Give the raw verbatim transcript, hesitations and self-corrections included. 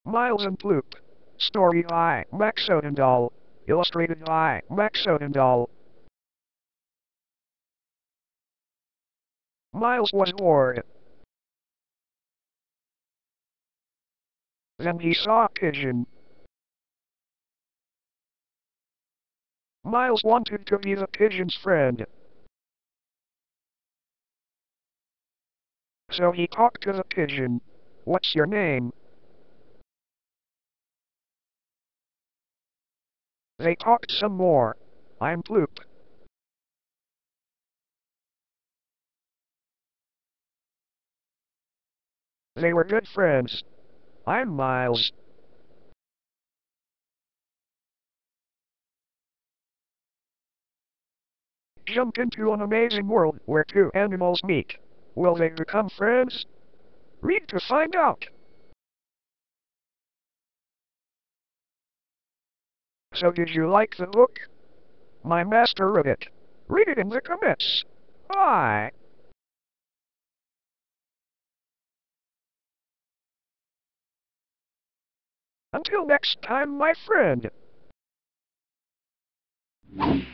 Miles and Ploop. Story by Max Odendahl. Illustrated by Max Odendahl. Miles was bored. Then he saw a pigeon. Miles wanted to be the pigeon's friend. So he talked to the pigeon. "What's your name?" They talked some more. "I'm Ploop." They were good friends. "I'm Miles." Jump into an amazing world where two animals meet. Will they become friends? Read to find out. So did you like the book? My master wrote it. Read it in the comments. Bye. Until next time, my friend.